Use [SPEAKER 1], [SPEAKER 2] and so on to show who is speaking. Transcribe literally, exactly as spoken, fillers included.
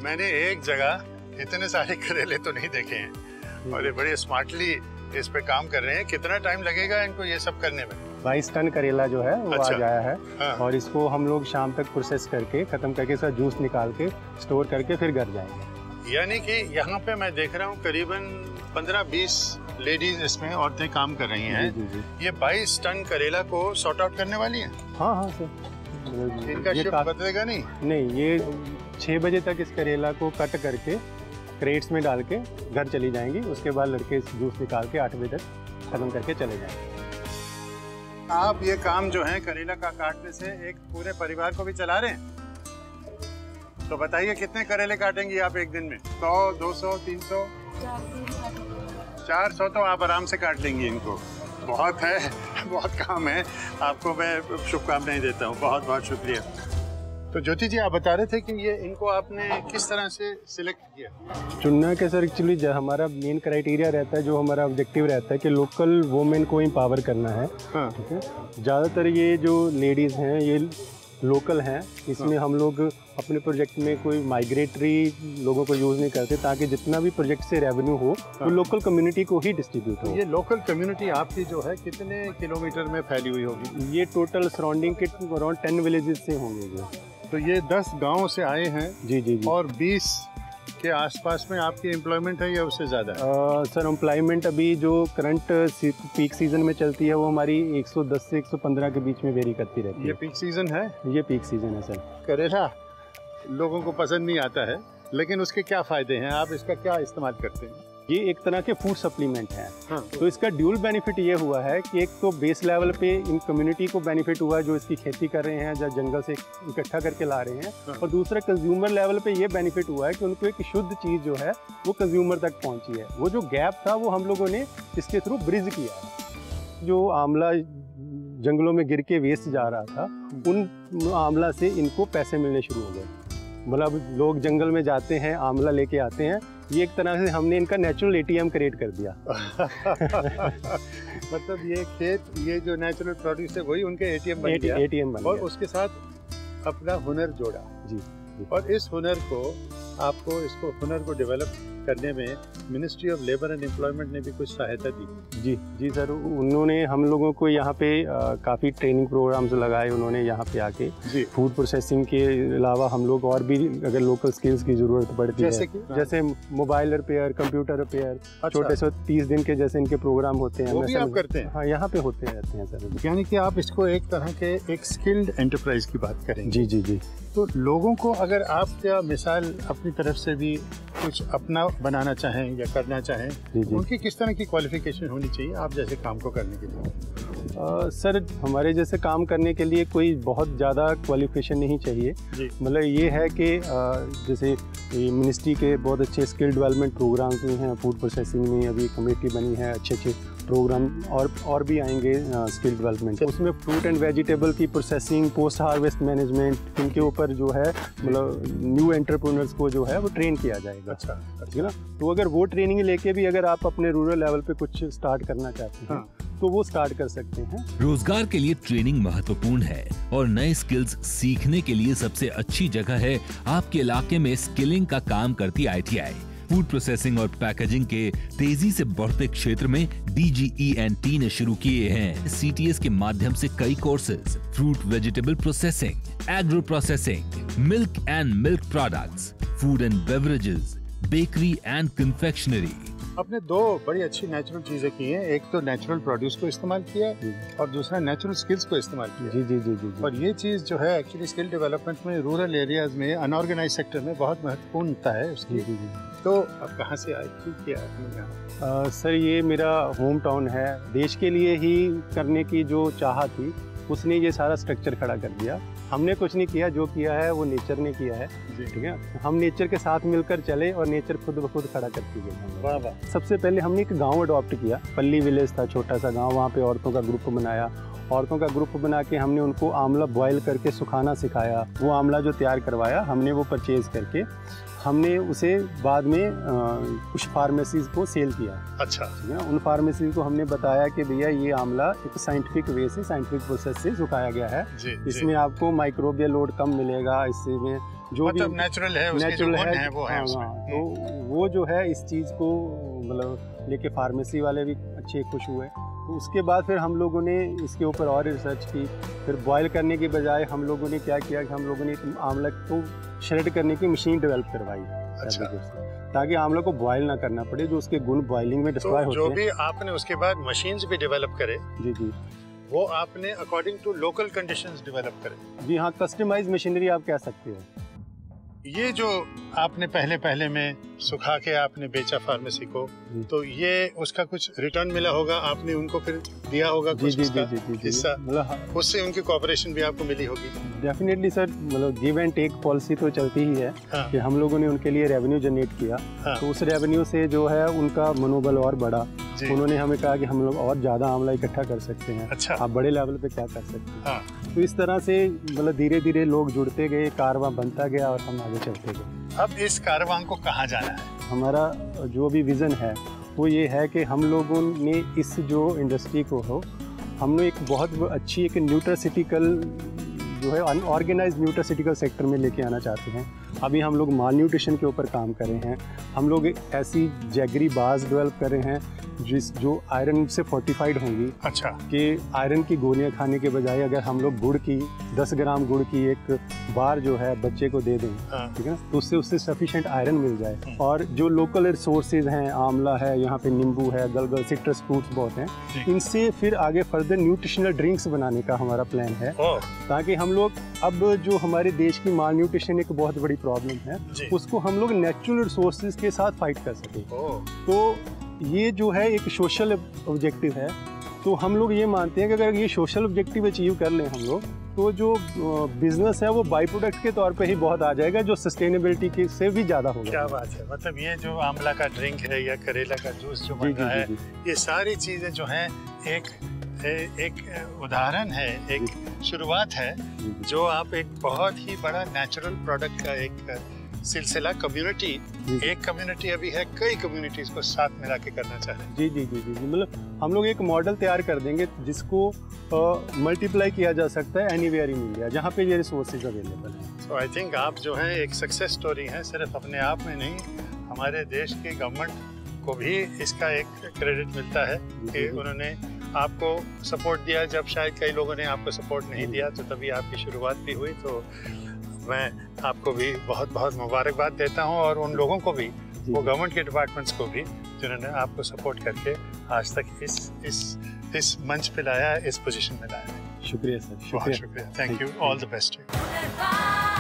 [SPEAKER 1] मैंने एक जगह इतने सारे करेले तो नहीं देखे हैं और ये बड़े स्मार्टली इस पे काम कर रहे हैं। कितना टाइम लगेगा इनको ये सब करने में?
[SPEAKER 2] बाईस टन करेला जो है वो
[SPEAKER 1] अच्छा।
[SPEAKER 2] आज आया है।
[SPEAKER 1] हाँ।
[SPEAKER 2] और इसको हम लोग शाम तक प्रोसेस करके खत्म करके इसका जूस निकाल के स्टोर करके फिर घर जाएंगे।
[SPEAKER 1] यानी कि यहाँ पे मैं देख रहा हूँ करीबन पंद्रह बीस लेडीज इसमें औरतें काम कर रही हैं।
[SPEAKER 2] जी, जी, जी।
[SPEAKER 1] ये बाईस टन करेला को सॉर्ट आउट करने वाली हैं?
[SPEAKER 2] हाँ हाँ सर।
[SPEAKER 1] इनका शिफ्ट बदलेगा नहीं?
[SPEAKER 2] नहीं, ये छः बजे तक इस करेला को कट करके क्रेट्स में डाल के घर चली जाएंगी। उसके बाद लड़के इस जूस निकाल के आठ बजे तक खत्म करके चले जाएंगे।
[SPEAKER 1] आप ये काम जो है करेला का काटने से एक पूरे परिवार को भी चला रहे हैं? तो बताइए कितने करेले काटेंगी आप एक दिन में? सौ, दो सौ, तीन सौ? चार सौ तो आप आराम से काट लेंगी इनको। बहुत है, बहुत काम है। आपको मैं शुभकामनाएं देता हूँ। बहुत बहुत शुक्रिया। तो ज्योति जी, आप बता रहे थे कि ये इनको आपने किस तरह से सिलेक्ट किया?
[SPEAKER 2] चुनना के सर एक्चुअली हमारा मेन क्राइटेरिया रहता है, जो हमारा ऑब्जेक्टिव रहता है कि लोकल वुमेन को एम्पावर करना है।
[SPEAKER 1] हाँ।
[SPEAKER 2] ठीक है। ज़्यादातर ये जो लेडीज़ हैं ये लोकल हैं। इसमें हाँ। हम लोग अपने प्रोजेक्ट में कोई माइग्रेटरी लोगों को यूज़ नहीं करते, ताकि जितना भी प्रोजेक्ट से रेवेन्यू हो हाँ। वो लोकल कम्युनिटी को ही डिस्ट्रीब्यूट हो।
[SPEAKER 1] ये लोकल कम्युनिटी आपकी जो है कितने किलोमीटर में फैली हुई होगी?
[SPEAKER 2] ये टोटल सराउंडिंग के अराउंड टेन विलेजेस से होंगे। जो
[SPEAKER 1] तो ये दस गाँव से आए हैं?
[SPEAKER 2] जी जी जी।
[SPEAKER 1] और बीस के आसपास में आपकी एम्प्लॉयमेंट है या उससे ज़्यादा?
[SPEAKER 2] सर एम्प्लॉयमेंट अभी जो करंट पीक सीजन में चलती है वो हमारी एक सौ दस से एक सौ पंद्रह के बीच में वेरी करती रहती है।
[SPEAKER 1] ये पीक सीजन है?
[SPEAKER 2] ये पीक सीजन है सर।
[SPEAKER 1] करेला लोगों को पसंद नहीं आता है, लेकिन उसके क्या फ़ायदे हैं? आप इसका क्या इस्तेमाल करते हैं?
[SPEAKER 2] ये एक तरह के फूड सप्लीमेंट है।
[SPEAKER 1] हाँ।
[SPEAKER 2] तो इसका ड्यूल बेनिफिट ये हुआ है कि एक तो बेस लेवल पे इन कम्युनिटी को बेनिफिट हुआ जो इसकी खेती कर रहे हैं, जो जंगल से इकट्ठा करके ला रहे हैं।
[SPEAKER 1] हाँ।
[SPEAKER 2] और दूसरा कंज्यूमर लेवल पे ये बेनिफिट हुआ है कि उनको एक शुद्ध चीज़ जो है वो कंज्यूमर तक पहुंची है। वो जो गैप था वो हम लोगों ने इसके थ्रू ब्रिज किया है। जो आंवला जंगलों में गिर के वेस्ट जा रहा था, उन आंवला से इनको पैसे मिलने शुरू हो गए। मतलब लोग जंगल में जाते हैं, आंवला लेके आते हैं। ये एक तरह से हमने इनका नेचुरल एटीएम क्रिएट कर दिया।
[SPEAKER 1] मतलब ये खेत, ये जो नेचुरल प्रोड्यूस है वही उनके एटीएम बन गया।
[SPEAKER 2] एटीएम बन
[SPEAKER 1] और
[SPEAKER 2] गया।
[SPEAKER 1] उसके साथ अपना हुनर जोड़ा।
[SPEAKER 2] जी, जी।
[SPEAKER 1] और इस हुनर को आपको इसको हुनर को डेवलप करने में ministry of labour and employment ने भी कुछ सहायता दी?
[SPEAKER 2] जी जी सर, उन्होंने हम लोगों को यहाँ पे काफ़ी ट्रेनिंग प्रोग्राम्स लगाए उन्होंने यहाँ पे आके। जी। फूड प्रोसेसिंग के अलावा हम लोग और भी अगर लोकल स्किल्स की ज़रूरत पड़ती
[SPEAKER 1] जैसे
[SPEAKER 2] है
[SPEAKER 1] कि?
[SPEAKER 2] जैसे मोबाइल रिपेयर, कंप्यूटर रिपेयर,
[SPEAKER 1] अच्छा।
[SPEAKER 2] छोटे से तीस दिन के जैसे इनके प्रोग्राम होते हैं।
[SPEAKER 1] वो भी आप करते हैं?
[SPEAKER 2] हाँ, यहाँ पे होते रहते हैं सर।
[SPEAKER 1] यानी कि आप इसको एक तरह के एक स्किल्ड एंटरप्राइज की बात करेंगे?
[SPEAKER 2] जी जी जी।
[SPEAKER 1] तो लोगों को अगर आप क्या मिसाल अपनी तरफ से भी कुछ अपना बनाना चाहें या करना चाहें,
[SPEAKER 2] जी जी।
[SPEAKER 1] उनकी किस तरह की क्वालिफिकेशन होनी चाहिए आप जैसे काम को करने के लिए?
[SPEAKER 2] आ, सर हमारे जैसे काम करने के लिए कोई बहुत ज़्यादा क्वालिफिकेशन नहीं चाहिए। मतलब ये है कि जैसे मिनिस्ट्री के बहुत अच्छे स्किल डेवलपमेंट प्रोग्राम्स भी हैं। फूड प्रोसेसिंग में अभी कमेटी बनी है, अच्छे अच्छे प्रोग्राम और और भी आएंगे स्किल डेवलपमेंट। उसमें फ्रूट एंड वेजिटेबल की प्रोसेसिंग, पोस्ट हार्वेस्ट मैनेजमेंट, इनके ऊपर जो है मतलब न्यू एंटरप्रेन्योर्स को जो है वो ट्रेन किया जाएगा। अच्छा, ठीक है ना। तो अगर वो ट्रेनिंग लेके भी अगर आप अपने रूरल लेवल पे कुछ स्टार्ट करना चाहते हैं, हाँ। तो वो स्टार्ट कर सकते हैं।
[SPEAKER 3] रोजगार के लिए ट्रेनिंग महत्वपूर्ण है और नए स्किल्स सीखने के लिए सबसे अच्छी जगह है आपके इलाके में स्किलिंग का काम करती I T I. Food processing और पैकेजिंग के तेजी से बढ़ते क्षेत्र में D G E N T ने शुरू किए हैं सी टी एस के माध्यम से कई courses. Fruit vegetable processing, agro processing, milk and milk products, food and beverages, bakery and confectionery.
[SPEAKER 1] आपने दो बड़ी अच्छी नेचुरल चीजें की हैं। एक तो नेचुरल प्रोड्यूस को इस्तेमाल किया और दूसरा नेचुरल स्किल्स को इस्तेमाल किया।
[SPEAKER 2] जी जी जी जी, जी।
[SPEAKER 1] और ये चीज़ जो है एक्चुअली स्किल डेवलपमेंट में रूरल एरियाज में अनऑर्गेनाइज सेक्टर में बहुत महत्वपूर्णता है उसकी। जी, जी, जी। तो अब कहाँ से आए, क्यों किया आपने यहाँ?
[SPEAKER 2] सर ये मेरा होम टाउन है। देश के लिए ही करने की जो चाह थी उसने ये सारा स्ट्रक्चर खड़ा कर दिया। हमने कुछ नहीं किया, जो किया है वो नेचर ने किया है। ठीक है, हम नेचर के साथ मिलकर चले और नेचर खुद ब खुद खड़ा करती गई।
[SPEAKER 1] वाह वाह।
[SPEAKER 2] सबसे पहले हमने एक गांव अडॉप्ट किया। पल्ली विलेज था, छोटा सा गांव, वहाँ पे औरतों का ग्रुप बनाया। औरतों का ग्रुप बना के हमने उनको आंवला बॉयल करके सुखाना सिखाया। वो आंवला जो तैयार करवाया हमने वो परचेज करके हमने उसे बाद में आ, कुछ फार्मेसीज को सेल किया। अच्छा, ठीक है। उन फार्मेसीज को हमने बताया कि भैया ये आंवला एक साइंटिफिक वे से, साइंटिफिक प्रोसेस से सुखाया गया है। जी, इसमें जी। आपको माइक्रोबियल लोड कम मिलेगा, इसमें जो
[SPEAKER 1] मतलब नेचुरल है, उसके जो गुण है वो है उसमें।
[SPEAKER 2] तो वो जो है इस चीज़ को मतलब लेके फार्मेसी वाले भी अच्छे खुश हुए। तो उसके बाद फिर हम लोगों ने इसके ऊपर और रिसर्च की। फिर बॉयल करने के बजाय हम लोगों ने क्या किया कि हम लोगों ने आंवला को श्रेड करने की मशीन डेवलप करवाई। अच्छा। ताकि आंवला को बॉयल ना करना पड़े, जो उसके गुण बॉइलिंग में डिस्ट्रॉय
[SPEAKER 1] तो
[SPEAKER 2] होते हैं।
[SPEAKER 1] जो भी आपने उसके बाद मशीन्स भी डेवलप करे,
[SPEAKER 2] जी जी,
[SPEAKER 1] वो आपने according to local conditions develop करे।
[SPEAKER 2] जी हाँ, कस्टमाइज मशीनरी आप कह सकते हो।
[SPEAKER 1] ये जो आपने पहले पहले में सुखा के आपने बेचा फार्मेसी को, तो ये उसका कुछ रिटर्न मिला होगा, आपने उनको फिर दिया होगा कुछ
[SPEAKER 2] जी, जी, जी, जी,
[SPEAKER 1] हिस्सा,
[SPEAKER 2] मतलब
[SPEAKER 1] उससे उनकी कोऑपरेशन भी आपको मिली होगी।
[SPEAKER 2] डेफिनेटली सर, मतलब गिव एंड टेक पॉलिसी तो चलती ही है। हाँ। कि हम लोगों ने उनके लिए रेवेन्यू जनरेट किया। हाँ। तो उस रेवेन्यू से जो है उनका मनोबल और बढ़ा। उन्होंने हमें कहा कि हम लोग और ज़्यादा आंवला इकट्ठा कर सकते हैं। अच्छा। आप बड़े लेवल पे क्या कर सकते हैं। हाँ। तो इस तरह से मतलब धीरे धीरे लोग जुड़ते गए, कारवां बनता गया और हम आगे चलते गए।
[SPEAKER 1] अब इस कारवां को कहाँ जाना है?
[SPEAKER 2] हमारा जो भी विज़न है वो ये है कि हम लोगों ने इस जो इंडस्ट्री को हो, हमने एक बहुत अच्छी एक न्यूट्रासिटिकल जो है अनऑर्गेनाइज न्यूट्रासिटिकल सेक्टर में लेके आना चाहते हैं। अभी हम लोग माल न्यूट्रिशन के ऊपर काम कर रहे हैं। हम लोग ऐसी जैगरी बाज डेवलप कर रहे हैं जिस जो आयरन से फोर्टिफाइड होंगी। अच्छा। कि आयरन की गोलियां खाने के बजाय अगर हम लोग गुड़ की दस ग्राम गुड़ की एक बार जो है बच्चे को दे दें, ठीक है ना, तो उससे उससे सफिशिएंट आयरन मिल जाए। और जो लोकल रिसोर्सेज हैं, आंवला है, यहाँ पे नींबू है, गलगल, सिट्रस फ्रूट्स बहुत हैं, इनसे फिर आगे फर्दर न्यूट्रिशनल ड्रिंक्स बनाने का हमारा प्लान है, ताकि हम लोग अब जो हमारे देश की माल न्यूट्रिशन एक बहुत बड़ी प्रॉब्लम है, उसको हम लोग नेचुरल रिसोर्सेज के साथ फाइट कर सकें। तो ये जो है एक सोशल ऑब्जेक्टिव है। तो हम लोग ये मानते हैं कि अगर ये सोशल ऑब्जेक्टिव अचीव कर लें हम लोग, तो जो बिजनेस है वो बाई प्रोडक्ट के तौर पे ही बहुत आ जाएगा, जो सस्टेनेबिलिटी के से भी ज़्यादा होगा।
[SPEAKER 1] क्या बात है। मतलब ये जो आंवला का ड्रिंक है या करेला का जूस जो बन रहा है, ये सारी चीज़ें जो हैं एक एक उदाहरण है, एक शुरुआत है, जो आप एक बहुत ही बड़ा नेचुरल प्रोडक्ट का एक सिलसिला कम्युनिटी, एक कम्युनिटी अभी है, कई कम्युनिटीज को साथ मिला के करना चाह रहे हैं।
[SPEAKER 2] जी जी जी जी मतलब हम लोग एक मॉडल तैयार कर देंगे जिसको मल्टीप्लाई किया जा सकता है एनीवेयर इन इंडिया, जहाँ पे ये रिसोर्सेज अवेलेबल है।
[SPEAKER 1] सो आई थिंक आप जो है एक सक्सेस स्टोरी है, सिर्फ अपने आप में नहीं, हमारे देश के गवर्नमेंट को भी इसका एक क्रेडिट मिलता है कि उन्होंने आपको सपोर्ट दिया। जब शायद कई लोगों ने आपको सपोर्ट नहीं दिया, तो तभी आपकी शुरुआत भी हुई। तो मैं आपको भी बहुत बहुत मुबारकबाद देता हूं, और उन लोगों को भी, वो गवर्नमेंट के डिपार्टमेंट्स को भी, जिन्होंने आपको सपोर्ट करके आज तक इस इस इस मंच पे लाया है, इस पोजीशन में लाया है।
[SPEAKER 2] शुक्रिया सर,
[SPEAKER 1] बहुत शुक्रिया। Thank you. All the best.